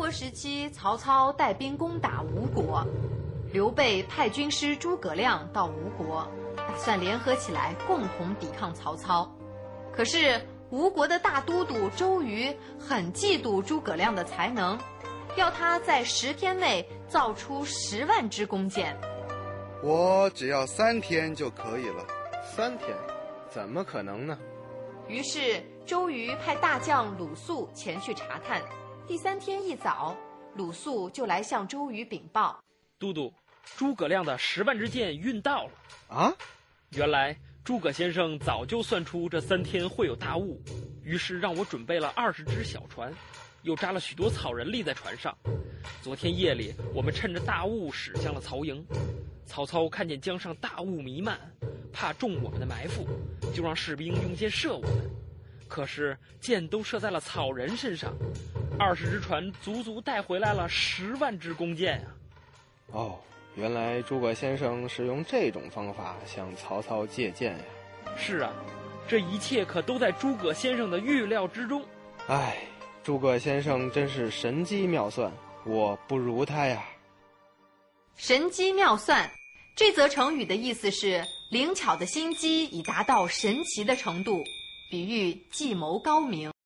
国时期，曹操带兵攻打吴国，刘备派军师诸葛亮到吴国，打算联合起来共同抵抗曹操。可是吴国的大都督周瑜很嫉妒诸葛亮的才能，要他在10天内造出10万支弓箭。 我只要3天就可以了。 3天？怎么可能呢？ 于是周瑜派大将鲁肃前去查探。第3天一早，鲁肃就来向周瑜禀报： 都督，诸葛亮的10万支箭运到了。 啊？ 原来诸葛先生早就算出这3天会有大雾，于是让我准备了20只小船，又扎了许多草人立在船上。昨天夜里，我们趁着大雾驶向了曹营。曹操看见江上大雾弥漫，怕中我们的埋伏，就让士兵用箭射我们。可是箭都射在了草人身上，20只船足足带回来了10万支弓箭啊！ 哦，原来诸葛先生是用这种方法向曹操借箭呀。 是啊，这一切可都在诸葛先生的预料之中。 唉，诸葛先生真是神机妙算，我不如他呀。 神机妙算，这则成语的意思是灵巧的心机已达到神奇的程度，比喻计谋高明。